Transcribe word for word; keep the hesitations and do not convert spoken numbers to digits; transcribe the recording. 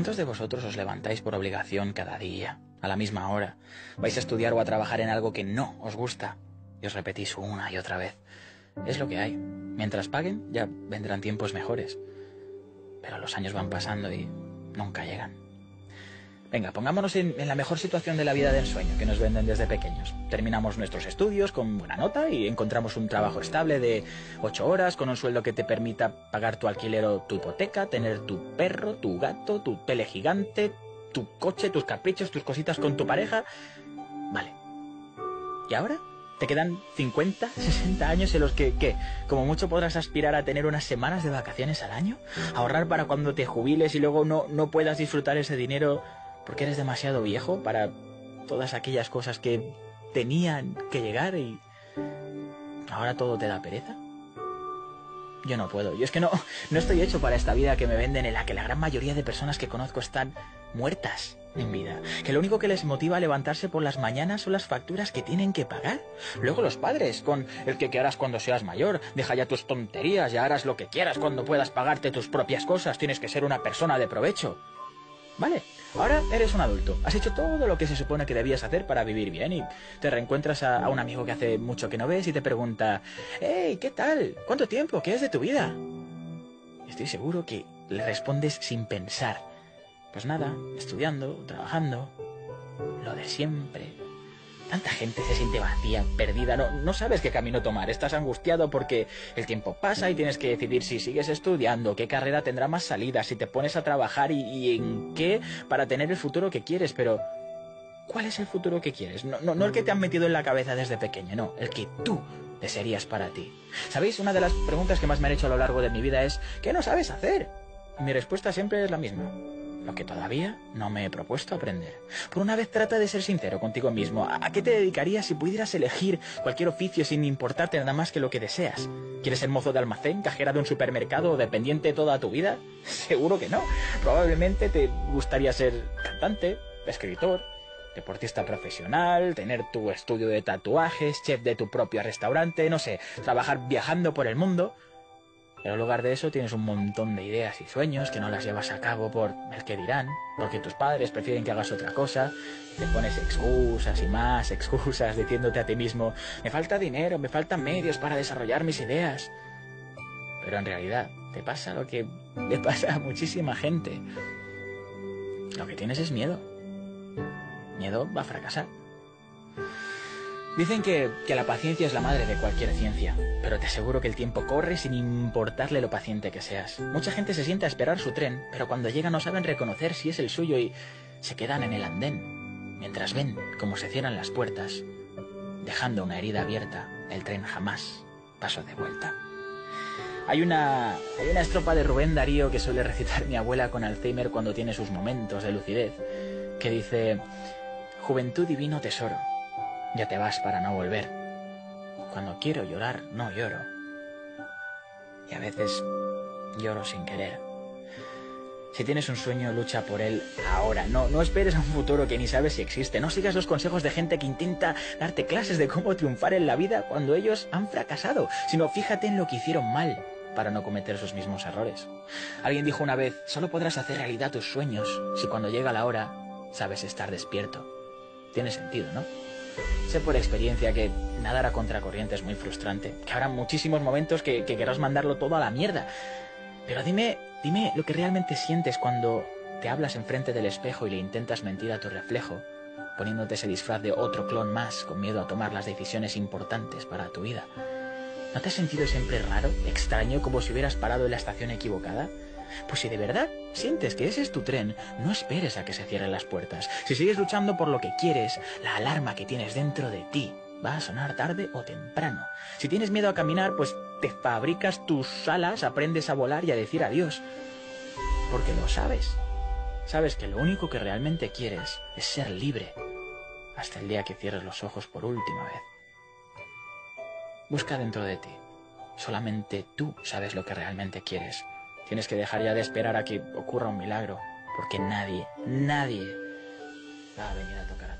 ¿Cuántos de vosotros os levantáis por obligación cada día, a la misma hora? ¿Vais a estudiar o a trabajar en algo que no os gusta? Y os repetís una y otra vez. Es lo que hay. Mientras paguen, ya vendrán tiempos mejores. Pero los años van pasando y nunca llegan. Venga, pongámonos en, en la mejor situación de la vida de ensueño que nos venden desde pequeños. Terminamos nuestros estudios con buena nota y encontramos un trabajo estable de ocho horas con un sueldo que te permita pagar tu alquiler o tu hipoteca, tener tu perro, tu gato, tu tele gigante, tu coche, tus caprichos, tus cositas con tu pareja. Vale. ¿Y ahora? ¿Te quedan cincuenta, sesenta años en los que, ¿qué? Como mucho podrás aspirar a tener unas semanas de vacaciones al año? ¿Ahorrar para cuando te jubiles y luego no, no puedas disfrutar ese dinero porque eres demasiado viejo para todas aquellas cosas que tenían que llegar y ahora todo te da pereza? Yo no puedo. Yo es que no, no estoy hecho para esta vida que me venden, en la que la gran mayoría de personas que conozco están muertas en vida. Que lo único que les motiva a levantarse por las mañanas son las facturas que tienen que pagar. Luego los padres, con el que qué harás cuando seas mayor. Deja ya tus tonterías, ya harás lo que quieras cuando puedas pagarte tus propias cosas. Tienes que ser una persona de provecho. Vale, ahora eres un adulto. Has hecho todo lo que se supone que debías hacer para vivir bien y te reencuentras a, a un amigo que hace mucho que no ves y te pregunta: «Hey, ¿qué tal? ¿Cuánto tiempo? ¿Qué es de tu vida?» Estoy seguro que le respondes sin pensar: «Pues nada, estudiando, trabajando, lo de siempre». Tanta gente se siente vacía, perdida, no, no sabes qué camino tomar, estás angustiado porque el tiempo pasa y tienes que decidir si sigues estudiando, qué carrera tendrá más salidas, si te pones a trabajar y, y en qué para tener el futuro que quieres, pero ¿cuál es el futuro que quieres? No, no, no el que te han metido en la cabeza desde pequeño, no, el que tú desearías para ti. ¿Sabéis? Una de las preguntas que más me han hecho a lo largo de mi vida es: ¿qué no sabes hacer? Y mi respuesta siempre es la misma: lo que todavía no me he propuesto aprender. Por una vez trata de ser sincero contigo mismo. ¿A qué te dedicarías si pudieras elegir cualquier oficio sin importarte nada más que lo que deseas? ¿Quieres ser mozo de almacén, cajera de un supermercado o dependiente toda tu vida? Seguro que no. Probablemente te gustaría ser cantante, escritor, deportista profesional, tener tu estudio de tatuajes, chef de tu propio restaurante, no sé, trabajar viajando por el mundo. Pero en lugar de eso tienes un montón de ideas y sueños que no las llevas a cabo por el que dirán, porque tus padres prefieren que hagas otra cosa, te pones excusas y más excusas diciéndote a ti mismo: me falta dinero, me faltan medios para desarrollar mis ideas. Pero en realidad te pasa lo que le pasa a muchísima gente. Lo que tienes es miedo. Miedo a fracasar. Dicen que, que la paciencia es la madre de cualquier ciencia, pero te aseguro que el tiempo corre sin importarle lo paciente que seas. Mucha gente se sienta a esperar su tren, pero cuando llega no saben reconocer si es el suyo y se quedan en el andén, mientras ven cómo se cierran las puertas, dejando una herida abierta. El tren jamás pasó de vuelta. Hay una, hay una estrofa de Rubén Darío que suele recitar mi abuela con Alzheimer cuando tiene sus momentos de lucidez, que dice: juventud divino tesoro, ya te vas para no volver. Cuando quiero llorar, no lloro. Y a veces lloro sin querer. Si tienes un sueño, lucha por él ahora. No, no esperes a un futuro que ni sabes si existe. No sigas los consejos de gente que intenta darte clases de cómo triunfar en la vida cuando ellos han fracasado, sino fíjate en lo que hicieron mal para no cometer esos mismos errores. Alguien dijo una vez: solo podrás hacer realidad tus sueños si cuando llega la hora sabes estar despierto. Tiene sentido, ¿no? Sé por experiencia que nadar a contracorriente es muy frustrante, que habrá muchísimos momentos que, que querrás mandarlo todo a la mierda. Pero dime, dime lo que realmente sientes cuando te hablas enfrente del espejo y le intentas mentir a tu reflejo, poniéndote ese disfraz de otro clon más, con miedo a tomar las decisiones importantes para tu vida. ¿No te has sentido siempre raro, extraño, como si hubieras parado en la estación equivocada? Pues si de verdad sientes que ese es tu tren, no esperes a que se cierren las puertas. Si sigues luchando por lo que quieres, la alarma que tienes dentro de ti va a sonar tarde o temprano. Si tienes miedo a caminar, pues te fabricas tus alas, aprendes a volar y a decir adiós. Porque lo sabes. Sabes que lo único que realmente quieres es ser libre, hasta el día que cierres los ojos por última vez. Busca dentro de ti. Solamente tú sabes lo que realmente quieres. Tienes que dejar ya de esperar a que ocurra un milagro, porque nadie, nadie va a venir a tocar